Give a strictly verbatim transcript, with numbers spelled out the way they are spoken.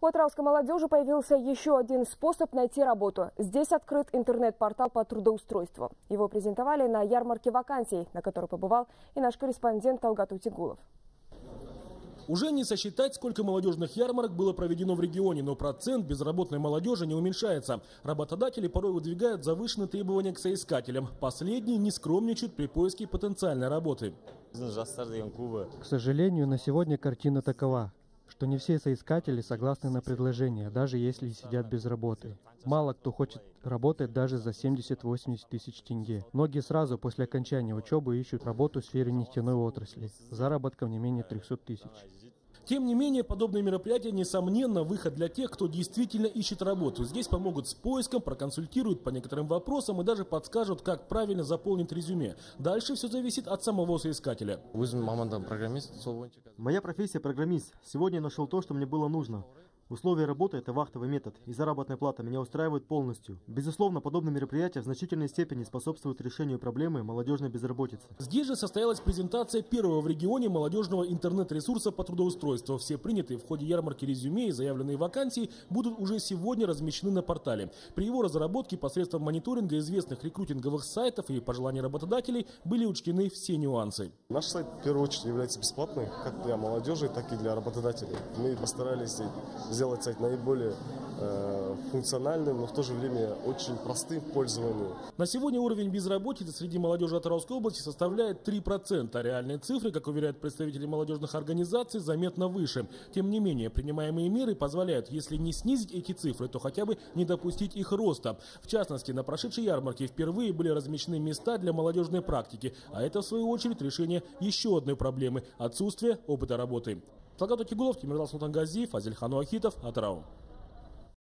У атырауской молодежи появился еще один способ найти работу. Здесь открыт интернет-портал по трудоустройству. Его презентовали на ярмарке вакансий, на которой побывал и наш корреспондент Талгат Утигулов. Уже не сосчитать, сколько молодежных ярмарок было проведено в регионе, но процент безработной молодежи не уменьшается. Работодатели порой выдвигают завышенные требования к соискателям. Последние не скромничают при поиске потенциальной работы. К сожалению, на сегодня картина такова, что не все соискатели согласны на предложение, даже если сидят без работы. Мало кто хочет работать даже за семьдесят-восемьдесят тысяч тенге. Многие сразу после окончания учебы ищут работу в сфере нефтяной отрасли с заработком не менее трёхсот тысяч. Тем не менее, подобные мероприятия, несомненно, выход для тех, кто действительно ищет работу. Здесь помогут с поиском, проконсультируют по некоторым вопросам и даже подскажут, как правильно заполнить резюме. Дальше все зависит от самого соискателя. Моя профессия программист. Сегодня я нашел то, что мне было нужно. Условия работы – это вахтовый метод, и заработная плата меня устраивает полностью. Безусловно, подобные мероприятия в значительной степени способствуют решению проблемы молодежной безработицы. Здесь же состоялась презентация первого в регионе молодежного интернет-ресурса по трудоустройству. Все принятые в ходе ярмарки резюме и заявленные вакансии будут уже сегодня размещены на портале. При его разработке посредством мониторинга известных рекрутинговых сайтов и пожеланий работодателей были учтены все нюансы. Наш сайт в первую очередь является бесплатным как для молодежи, так и для работодателей. Мы постарались сделать сайт наиболее э, функциональным, но в то же время очень простым в пользовании. На сегодня уровень безработицы среди молодежи Атырауской области составляет три процента. Реальные цифры, как уверяют представители молодежных организаций, заметно выше. Тем не менее, принимаемые меры позволяют, если не снизить эти цифры, то хотя бы не допустить их роста. В частности, на прошедшей ярмарке впервые были размещены места для молодежной практики, а это в свою очередь решение еще одной проблемы – отсутствие опыта работы. Талгат Утигулов, Тимиртал Султангазиев, Азельхан Уахитов, Атырау.